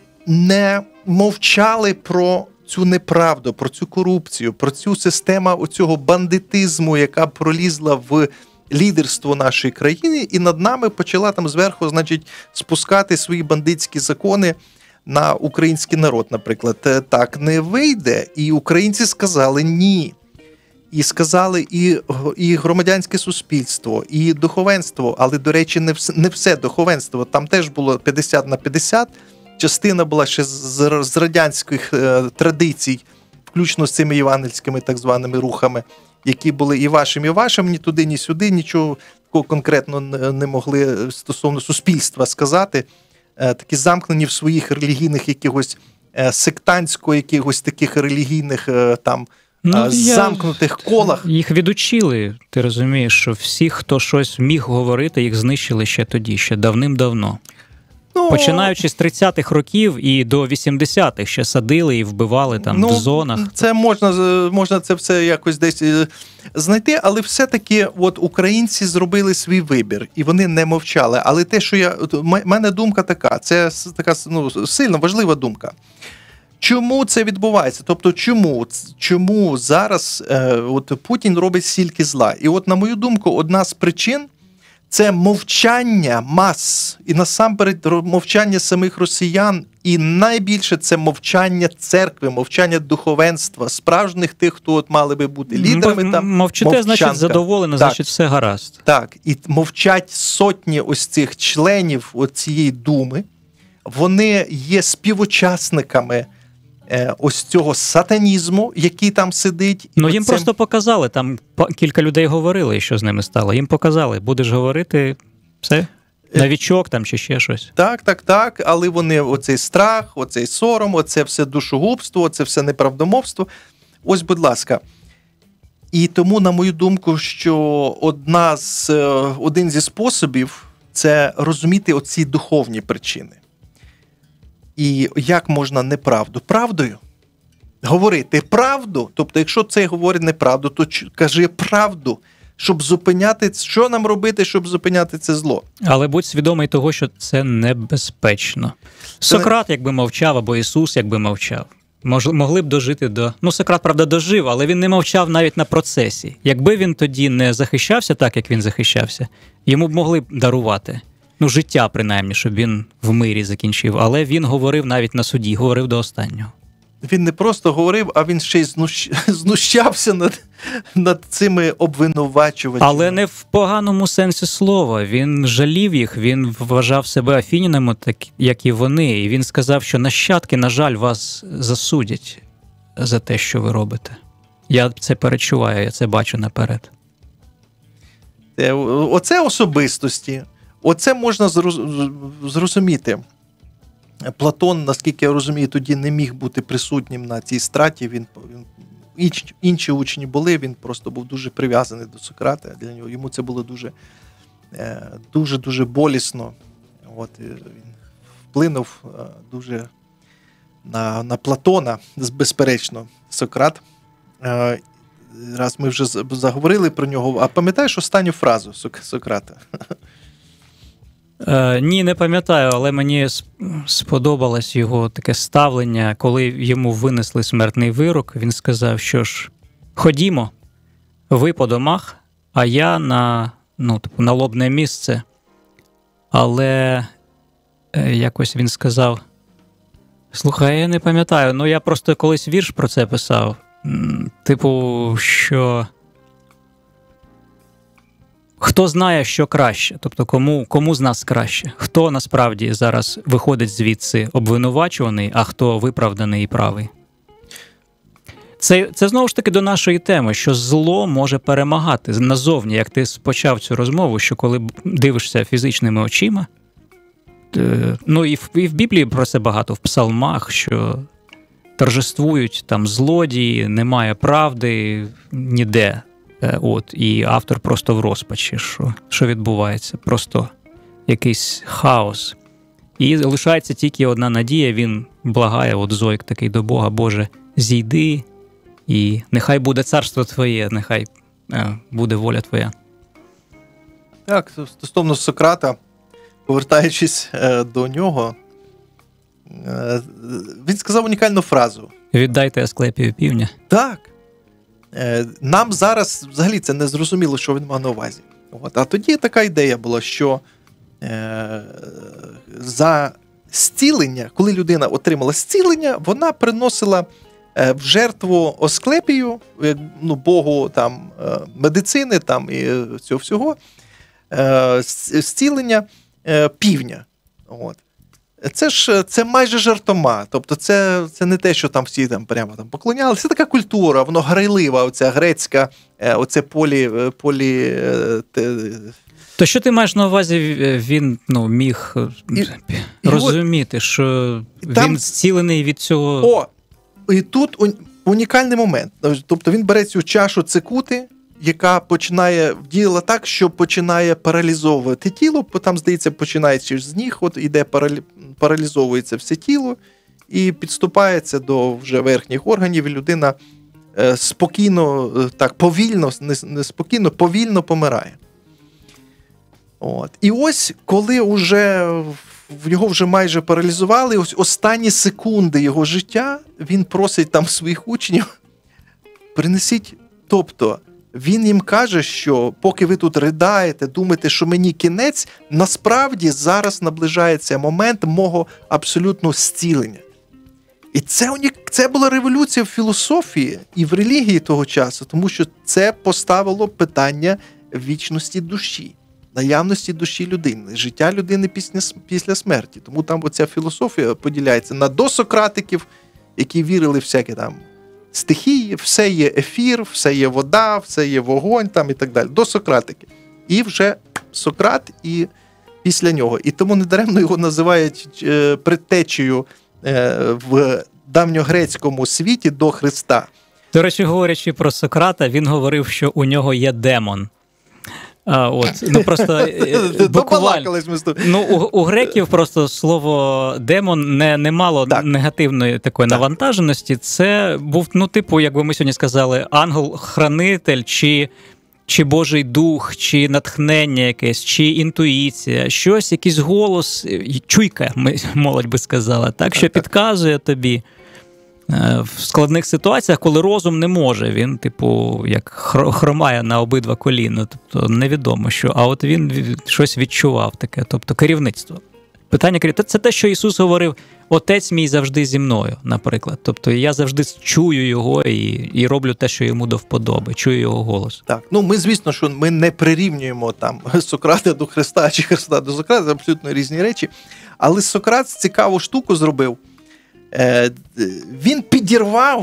не мовчали про цю неправду, про цю корупцію, про цю систему оцього бандитизму, яка пролізла в лідерство нашої країни, і над нами почала там зверху, значить, спускати свої бандитські закони на український народ, наприклад. Так не вийде, і українці сказали ні. І сказали і, і громадянське суспільство, і духовенство, але, до речі, не все, не все духовенство. Там теж було п'ятдесят на п'ятдесят. Частина була ще з, з радянських е, традицій, включно з цими євангельськими так званими рухами, які були і вашим, і вашим, ні туди, ні сюди, нічого такого конкретно не могли стосовно суспільства сказати. Е, такі замкнені в своїх релігійних якихось е, сектантсько, якихось таких релігійних е, там, Ну, замкнутих колах. Їх відучили, ти розумієш, що всі, хто щось міг говорити, їх знищили ще тоді, ще давним-давно. Ну, починаючи з тридцятих років і до вісімдесятих ще садили і вбивали там ну, в зонах. Це можна, можна це все якось десь знайти, але все-таки от українці зробили свій вибір, і вони не мовчали. Але те, що я... У мене думка така, це така ну, сильно важлива думка. Чому це відбувається? Тобто, чому, чому зараз е, от Путін робить стільки зла? І от, на мою думку, одна з причин – це мовчання мас, і насамперед мовчання самих росіян, і найбільше це мовчання церкви, мовчання духовенства, справжніх тих, хто от мали би бути лідерами. Там, мовчите, мовчанка. Значить, задоволено, так, значить, все гаразд. Так, і мовчать сотні ось цих членів цієї думи, вони є співучасниками ось цього сатанізму, який там сидить. Ну, їм це... просто показали, там кілька людей говорили, що з ними стало. Їм показали, будеш говорити, все, новічок там чи ще щось. Так, так, так, але вони, оцей страх, оцей сором, оце все душогубство, оце все неправдомовство. Ось, будь ласка. І тому, на мою думку, що одна з, один зі способів – це розуміти оці духовні причини. І як можна неправду? Правдою? Говорити правду? Тобто, якщо це говорить неправду, то кажи правду, щоб зупиняти, що нам робити, щоб зупиняти це зло. Але будь свідомий того, що це небезпечно. Це Сократ, не... якби мовчав, або Ісус, якби мовчав. Мож, могли б дожити до... Ну, Сократ, правда, дожив, але він не мовчав навіть на процесі. Якби він тоді не захищався так, як він захищався, йому б могли б дарувати. Ну, життя, принаймні, щоб він в мирі закінчив. Але він говорив навіть на суді, говорив до останнього. Він не просто говорив, а він ще й знущ... знущався над, над цими обвинувачувачами. Але не в поганому сенсі слова. Він жалів їх, він вважав себе афінінами, так як і вони. І він сказав, що нащадки, на жаль, вас засудять за те, що ви робите. Я це перечуваю, я це бачу наперед. Оце особистості. Оце можна зрозуміти. Платон, наскільки я розумію, тоді не міг бути присутнім на цій страті. Він, він, інші, інші учні були, він просто був дуже прив'язаний до Сократа. Для нього, йому це було дуже, дуже, дуже болісно. От, він вплинув дуже на, на Платона, безперечно, Сократ. раз ми вже заговорили про нього, а пам'ятаєш останню фразу Сократа? Е, ні, не пам'ятаю, але мені сподобалось його таке ставлення, коли йому винесли смертний вирок, він сказав, що ж, ходімо, ви по домах, а я на, ну, типу, на лобне місце. Але е, якось він сказав, слухай, я не пам'ятаю, ну я просто колись вірш про це писав. Типу, що хто знає, що краще, тобто кому, кому з нас краще, хто насправді зараз виходить звідси обвинувачуваний, а хто виправданий і правий. Це, це знову ж таки до нашої теми, що зло може перемагати назовні, як ти почав цю розмову, що коли дивишся фізичними очима, ну і в, і в Біблії про це багато, в псалмах, що торжествують там злодії, немає правди ніде. От, і автор просто в розпачі, що, що відбувається, просто якийсь хаос. І лишається тільки одна надія, він благає, от Зойк такий до Бога, Боже, зійди, і нехай буде царство Твоє, нехай е, буде воля Твоя. Так, стосовно Сократа, повертаючись е, до нього, е, він сказав унікальну фразу. Віддайте Асклепію півня. Так. Е, нам зараз взагалі це не зрозуміло, що він мав на увазі. От. А тоді така ідея була, що е, за зцілення, коли людина отримала зцілення, вона приносила е, в жертву Асклепію, ну, богу там, е, медицини там, і цього всього, е, зцілення е, півня. От. Це ж це майже жартома. Тобто це, це не те, що там всі там прямо там поклонялися. Це така культура, воно грайлива, оця грецька, оце полі... полі те... То що ти маєш на увазі, він ну, міг і, розуміти, і що там... він зцілений від цього? О, і тут унікальний момент. Тобто він бере цю чашу цикути, яка починає, діяла так, що починає паралізовувати тіло, там, здається, починаючи з ніг, от іде паралі... паралізовується все тіло і підступається до вже верхніх органів, і людина е, спокійно, так, повільно, не, не спокійно, повільно помирає. От. І ось, коли вже його вже майже паралізували, ось останні секунди його життя, він просить там своїх учнів, принесіть, тобто, він їм каже, що поки ви тут ридаєте, думаєте, що мені кінець, насправді зараз наближається момент мого абсолютного зцілення. І це, це була революція в філософії і в релігії того часу, тому що це поставило питання вічності душі, наявності душі людини, життя людини після, після смерті. Тому там оця філософія поділяється на досократиків, які вірили всякі там стихії, все є ефір, все є вода, все є вогонь там і так далі. До Сократики. І вже Сократ і після нього. І тому недаремно його називають е, предтечею е, в давньогрецькому світі до Христа. До речі, говорячи про Сократа, він говорив, що у нього є демон. А, от, ну просто буквально, ну, у, у греків просто слово демон не, не мало так. негативної такої так. навантаженості. Це був, ну, типу, як би ми сьогодні сказали, ангел-хранитель, чи, чи Божий дух, чи натхнення якесь, чи інтуїція, щось, якийсь голос, чуйка, молодь би сказала, так, що підказує тобі в складних ситуаціях, коли розум не може, він, типу, як хромає на обидва коліна, тобто невідомо що, а от він щось відчував таке, тобто керівництво. Питання керівництва, це те, що Ісус говорив, Отець мій завжди зі мною, наприклад, тобто я завжди чую його і, і роблю те, що йому до вподоби, чую його голос. Так, ну ми, звісно, що ми не прирівнюємо там Сократа до Христа чи Христа до Сократа, це абсолютно різні речі, але Сократ цікаву штуку зробив. Він підірвав,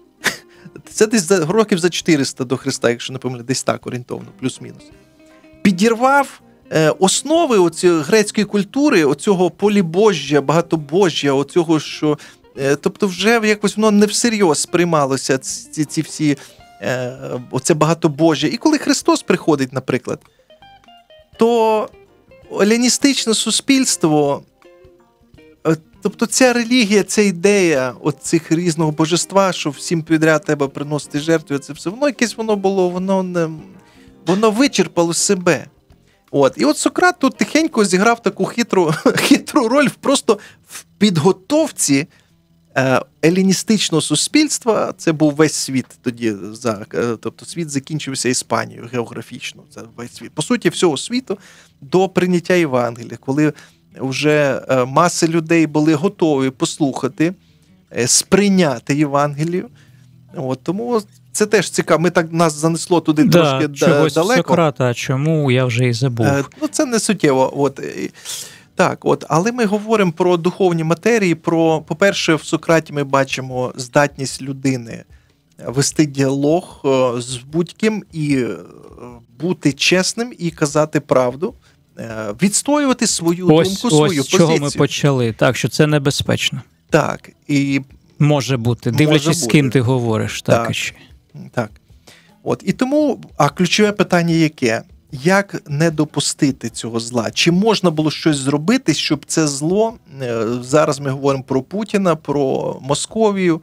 це десь за, років за чотириста до Христа, якщо не помиляю, десь так орієнтовно, плюс-мінус. Підірвав е, основи оцієї грецької культури, оцього полібожжя, багатобожжя, оцього, що, е, тобто вже якось воно не всерйоз сприймалося, ці, ці всі, е, оце багатобожжя. І коли Христос приходить, наприклад, то еліністичне суспільство Тобто ця релігія, ця ідея от цих різного божества, що всім підряд треба приносити жертву, це все, воно якесь воно було, воно не, воно вичерпало себе. От. І от Сократ тут тихенько зіграв таку хитру, хитру роль просто в підготовці еліністичного суспільства. Це був весь світ тоді, тобто світ закінчився Іспанією географічно, це весь світ. По суті, всього світу до прийняття Євангелія, коли вже маси людей були готові послухати, сприйняти Євангелію. От, тому це теж цікаво. Ми так, нас занесло туди да, трошки чогось далеко. Сократа, а чому, я вже і забув. Ну, це не суттєво. От. Так, от. Але ми говоримо про духовні матерії, про, по-перше, в Сократі ми бачимо здатність людини вести діалог з будь-ким і бути чесним і казати правду. Відстоювати свою ось, думку, ось, свою позицію. позицію. Ось з чого ми почали. Так, що це небезпечно. Так. І може бути, дивлячись, може з ким ти говориш. Так, так, ще. так. От. І тому, а ключове питання яке? Як не допустити цього зла? Чи можна було щось зробити, щоб це зло, зараз ми говоримо про Путіна, про Московію,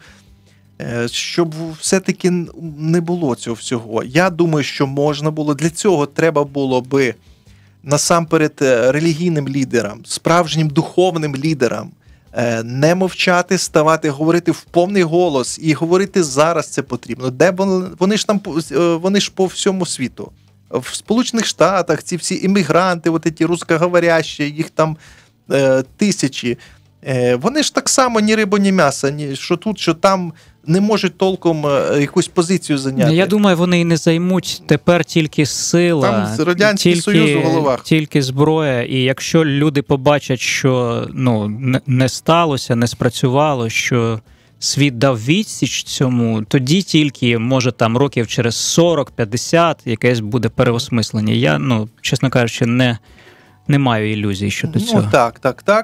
щоб все-таки не було цього всього? Я думаю, що можна було. Для цього треба було би насамперед релігійним лідерам, справжнім духовним лідерам не мовчати, ставати, говорити в повний голос і говорити зараз це потрібно. Де вони, вони ж там, вони ж по всьому світу. В Сполучених Штатах ці всі іммігранти, от ці русскоговорящі, їх там е, тисячі, е, вони ж так само ні риба, ні м'ясо, ні, що тут, що там, не можуть толком е, якусь позицію зайняти. Я думаю, вони і не займуть, тепер тільки сила, там Радянський тільки, Союз у головах. Тільки зброя, і якщо люди побачать, що ну, не сталося, не спрацювало, що світ дав відсіч цьому, тоді тільки, може, там років через сорок-п'ятдесят якесь буде переосмислення. Я, ну, чесно кажучи, не, не маю ілюзій щодо ну, цього. Ну, так, так, так.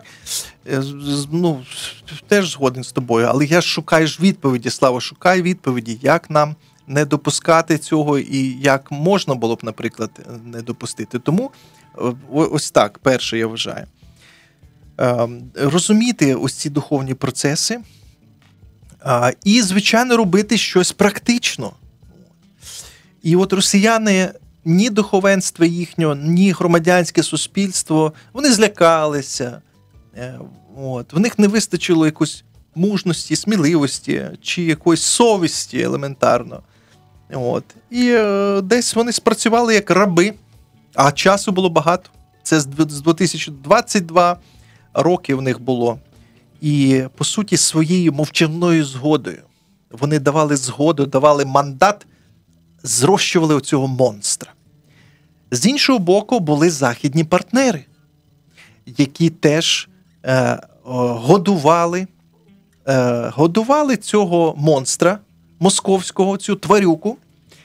Ну, теж згоден з тобою, але я ж шукаю ж відповіді, Слава, шукаю відповіді, як нам не допускати цього і як можна було б, наприклад, не допустити. Тому ось так, перше, я вважаю. Розуміти ось ці духовні процеси, і, звичайно, робити щось практично. І от росіяни, ні духовенство їхнього, ні громадянське суспільство, вони злякалися. От. В них не вистачило якоїсь мужності, сміливості чи якоїсь совісті елементарно. От. І е, десь вони спрацювали як раби, а часу було багато. Це з дві тисячі двадцять два роки в них було. І, по суті, своєю мовчазною згодою вони давали згоду, давали мандат, зрощували оцього монстра. З іншого боку, були західні партнери, які теж е, годували, е, годували цього монстра московського, цю тварюку,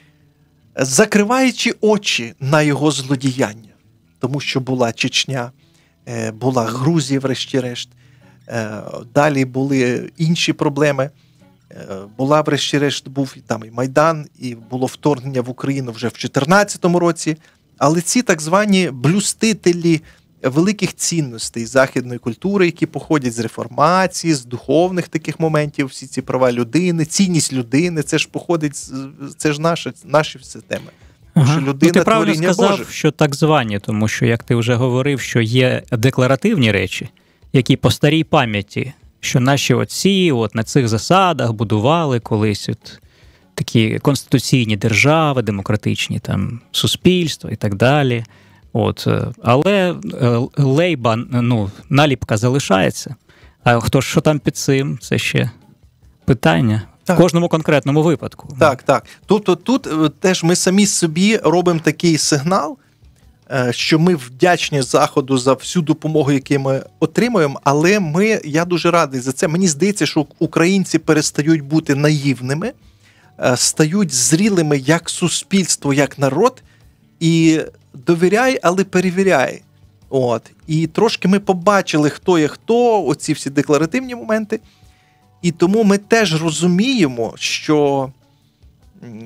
закриваючи очі на його злодіяння. Тому що була Чечня, е, була Грузія, врешті-решт, далі були інші проблеми. Була, врешті-решт, був там і Майдан, і було вторгнення в Україну вже в чотирнадцятому році. Але ці так звані блюстителі великих цінностей західної культури, які походять з реформації, з духовних таких моментів, всі ці права людини, цінність людини, це ж походить, це ж наші, наші всі теми. Ага. Що людина, ну, ти правильно творіння сказав, Боже. що так звані, тому що, як ти вже говорив, що є декларативні речі, які по старій пам'яті, що наші отці от на цих засадах будували колись от такі конституційні держави, демократичні там суспільства і так далі. От. Але лейба, ну, наліпка залишається. А хто ж що там під цим, це ще питання. Так. В кожному конкретному випадку. Так, так. Тобто тут теж ми самі собі робимо такий сигнал, що ми вдячні Заходу за всю допомогу, яку ми отримуємо, але ми, я дуже радий за це. Мені здається, що українці перестають бути наївними, стають зрілими як суспільство, як народ, і довіряй, але перевіряй. От. І трошки ми побачили, хто є хто, оці всі декларативні моменти, і тому ми теж розуміємо, що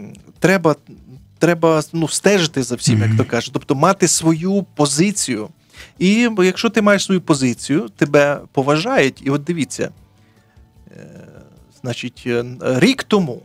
треба... Треба ну, стежити за всім, як то кажуть. Тобто мати свою позицію, І якщо ти маєш свою позицію, тебе поважають. І от дивіться, е, значить, рік тому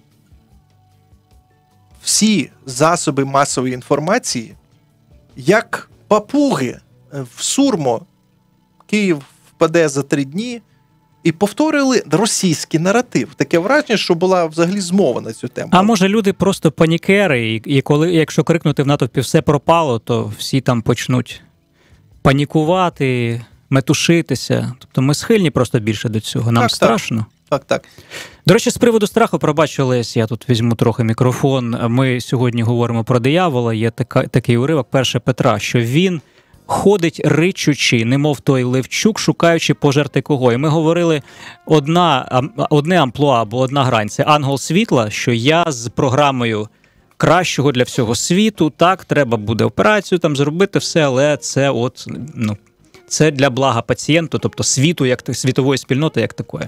всі засоби масової інформації, як папуги в сурмо, Київ впаде за три дні, і повторили російський наратив. Таке враження, що була взагалі змова на цю тему. А може люди просто панікери, і, і коли, якщо крикнути в натовпі «все пропало», то всі там почнуть панікувати, метушитися. Тобто ми схильні просто більше до цього. Нам так, страшно. Так, так. До речі, з приводу страху, пробач, Олесь, я тут візьму трохи мікрофон. Ми сьогодні говоримо про диявола. Є така, такий уривок перше Петра, що він ходить ричучи, немов той Левчук, шукаючи пожерти кого. І ми говорили, одна, одне амплуа або одна грань – це ангел світла, що я з програмою кращого для всього світу, так, треба буде операцію там зробити, все, але це от, ну, це для блага пацієнту, тобто світу, як світової спільноти, як такої.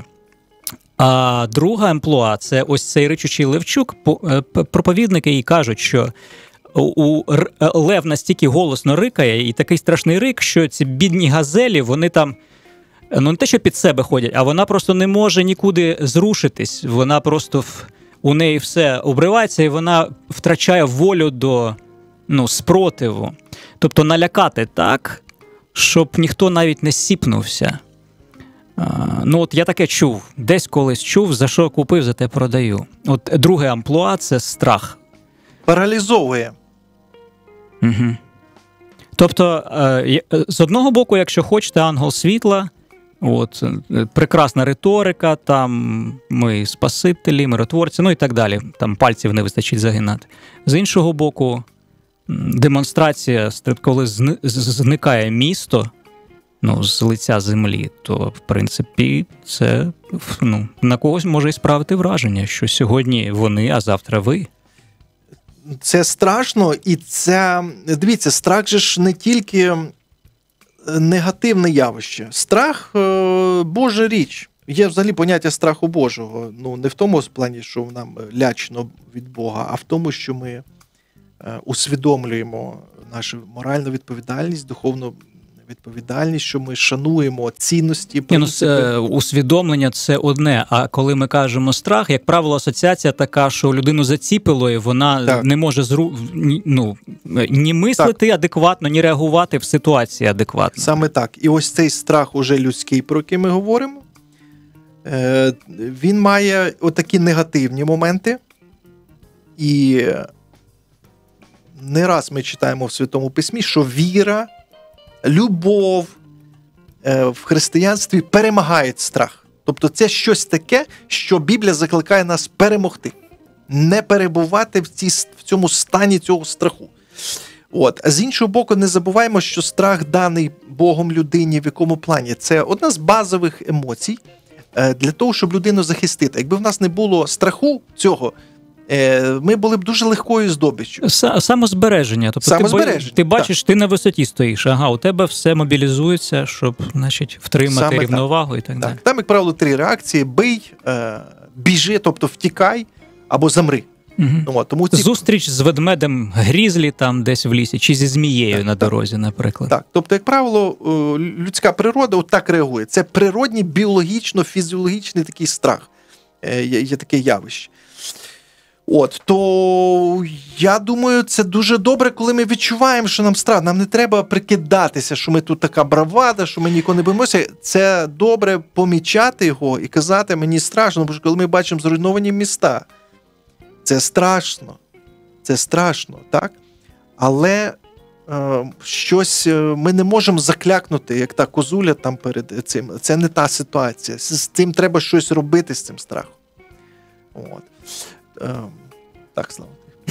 А друга амплуа – це ось цей ричучий Левчук, проповідники їй кажуть, що у лев настільки голосно рикає, і такий страшний рик, що ці бідні газелі, вони там, ну не те, що під себе ходять, а вона просто не може нікуди зрушитись, вона просто, у неї все обривається, і вона втрачає волю до, ну, спротиву. Тобто налякати так, щоб ніхто навіть не сіпнувся. А, ну от я таке чув, десь колись чув, за що купив, за те продаю. От друге амплуа – це страх. Паралізовує. Угу. Тобто, з одного боку, якщо хочете, ангел світла, от, прекрасна риторика, там ми спасителі, миротворці, ну і так далі, там пальців не вистачить загинати. З іншого боку, демонстрація, коли зникає місто, ну, з лиця землі, то, в принципі, це, ну, на когось може і справити враження, що сьогодні вони, а завтра ви. Це страшно, і це, дивіться, страх же ж не тільки негативне явище. Страх – Божа річ. Є взагалі поняття страху Божого. Ну, не в тому плані, що нам лячно від Бога, а в тому, що ми усвідомлюємо нашу моральну відповідальність, духовну відповідальність, що ми шануємо цінності. Ні, ну, це, усвідомлення – це одне, а коли ми кажемо страх, як правило, асоціація така, що людину заціпило, і вона так. не може зру... ну, ні мислити так. адекватно, ні реагувати в ситуації адекватно. Саме так. І ось цей страх уже людський, про який ми говоримо, він має отакі негативні моменти, і не раз ми читаємо в Святому Письмі, що віра, любов в християнстві перемагає страх. Тобто це щось таке, що Біблія закликає нас перемогти. Не перебувати в, цій, в цьому стані цього страху. От. А з іншого боку, не забуваємо, що страх даний Богом людині в якому плані. Це одна з базових емоцій для того, щоб людину захистити. Якби в нас не було страху цього, ми були б дуже легкою здобиччю. Самозбереження. Тобто Самозбереження. Ти, ти бачиш, так. ти на висоті стоїш, ага, у тебе все мобілізується, щоб, значить, втримати Саме рівновагу так. і так, так далі. Там, як правило, три реакції: бий, біжи, тобто втікай, або замри. Угу. Ну, тому ці... Зустріч з ведмедем грізлі там десь в лісі, чи зі змією так, на дорозі, так. наприклад. Так, тобто, як правило, людська природа отак реагує. Це природній, біологічно-фізіологічний такий страх. Є, є таке явище. От, то я думаю, це дуже добре, коли ми відчуваємо, що нам страшно. Нам не треба прикидатися, що ми тут така бравада, що ми ніколи не боїмося. Це добре помічати його і казати, мені страшно, бо коли ми бачимо зруйновані міста, це страшно, це страшно, так? Але е, щось ми не можемо заклякнути, як та козуля там перед цим. Це не та ситуація. З цим треба щось робити, з цим страхом. От. Так, Слава.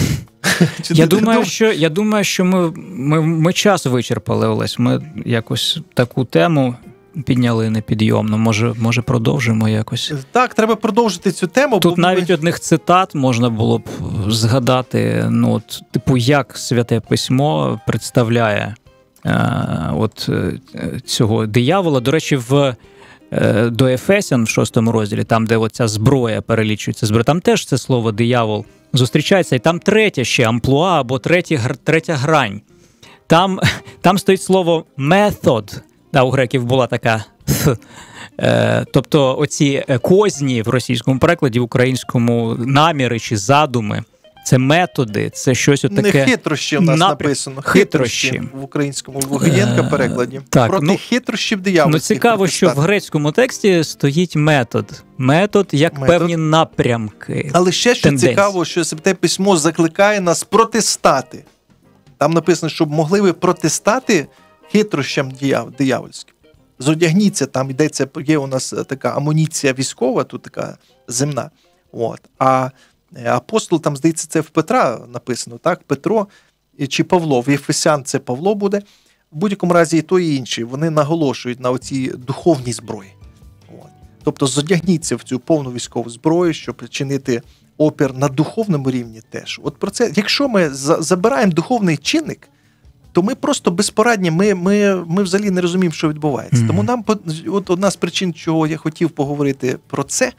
Я думаю, що, я думаю, що ми, ми, ми час вичерпали, Олесь. Ми якось таку тему підняли непідйомно. Може, може продовжимо якось? Так, треба продовжити цю тему. Тут бо навіть ми... одних цитат можна було б згадати, ну, от, типу, як Святе Письмо представляє е, от, цього диявола. До речі, в до Ефесян в шостому розділі, там, де оця зброя перелічується, зброя, там теж це слово «диявол» зустрічається, і там третя ще амплуа або третя, третя грань. Там, там стоїть слово «метод». Да, у греків була така «th». Е, тобто оці козні в російському перекладі, в українському наміри чи задуми. Це методи, це щось отаке... Не хитрощі в нас напрям... написано. Хитрощі. Хитрощі в українському Вогоєнка перекладі. Так, проти ну, хитрощів диявольських. Ну цікаво, що в грецькому тексті стоїть метод. Метод як метод. Певні напрямки. Але ще що тенденції. Цікаво, що Святе Письмо закликає нас протистати. Там написано, щоб могли ви протистати хитрощам диявольським. Зодягніться, там йдеться, є у нас така амуніція військова, тут така земна. От. А апостол, там, здається, це в Петра написано, так? Петро чи Павло, в Єфесян це Павло буде. В будь-якому разі і той, і інший, вони наголошують на оцій духовній зброї. От. Тобто зодягніться в цю повну військову зброю, щоб чинити опір на духовному рівні теж. От про це, якщо ми забираємо духовний чинник, то ми просто безпорадні, ми, ми, ми взагалі не розуміємо, що відбувається. Mm-hmm. Тому нам, от одна з причин, чого я хотів поговорити про це,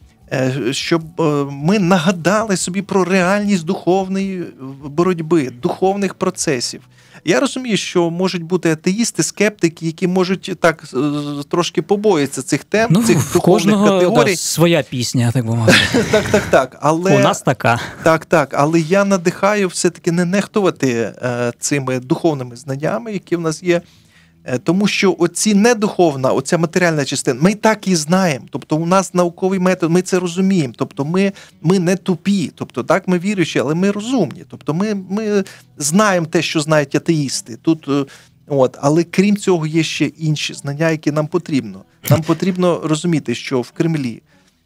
щоб ми нагадали собі про реальність духовної боротьби, духовних процесів. Я розумію, що можуть бути атеїсти, скептики, які можуть так трошки побоїться цих тем, ну, цих духовних кожного, категорій. Да, своя пісня, так би мовити. Так, так, так. Але у нас така. Так, так. Але я надихаю все-таки не нехтувати е, цими духовними знаннями, які в нас є. Тому що оці недуховна, оця матеріальна частина, ми так і знаємо. Тобто у нас науковий метод, ми це розуміємо. Тобто ми, ми не тупі. Тобто так, ми віруючі, але ми розумні. Тобто ми, ми знаємо те, що знають атеїсти. Тут, от, але крім цього є ще інші знання, які нам потрібно. Нам потрібно розуміти, що в Кремлі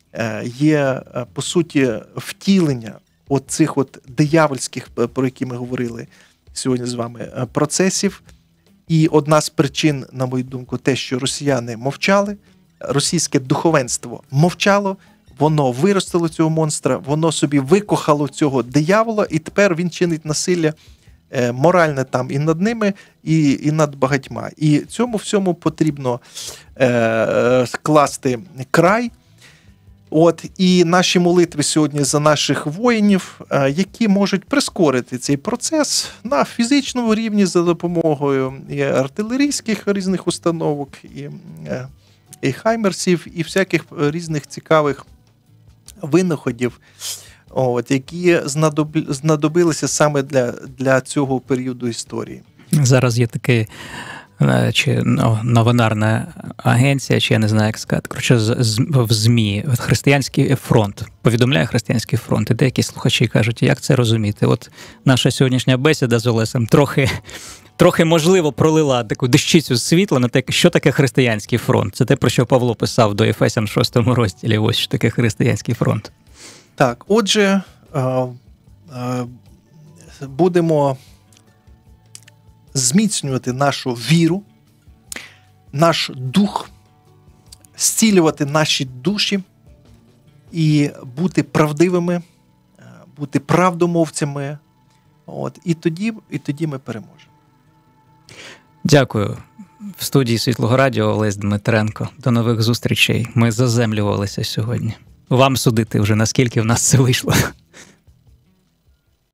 є, по суті, втілення оцих от диявольських, про які ми говорили сьогодні з вами, процесів. І одна з причин, на мою думку, те, що росіяни мовчали, російське духовенство мовчало, воно виростило цього монстра, воно собі викохало цього диявола, і тепер він чинить насилля моральне там і над ними, і, і над багатьма. І цьому всьому потрібно е, класти край. От, і наші молитви сьогодні за наших воїнів, які можуть прискорити цей процес на фізичному рівні за допомогою і артилерійських різних установок, і, і хаймерсів, і всяких різних цікавих винаходів, от, які знадобилися саме для, для цього періоду історії. Зараз є такий чи ну, новинарна агенція, чи я не знаю, як сказати, коротше, в ЗМІ, Християнський фронт, повідомляє Християнський фронт, і деякі слухачі кажуть, як це розуміти? От наша сьогоднішня бесіда з Олесем трохи, трохи можливо, пролила таку дещицю світла на те, що таке Християнський фронт. Це те, про що Павло писав до Ефесян в шостому розділі, ось що таке Християнський фронт. Так, отже, будемо зміцнювати нашу віру, наш дух, зцілювати наші душі і бути правдивими, бути правдомовцями. От, і тоді, і тоді ми переможемо. Дякую. В студії Світлого Радіо Олесь Дмитренко. До нових зустрічей. Ми заземлювалися сьогодні. Вам судити вже, наскільки в нас це вийшло.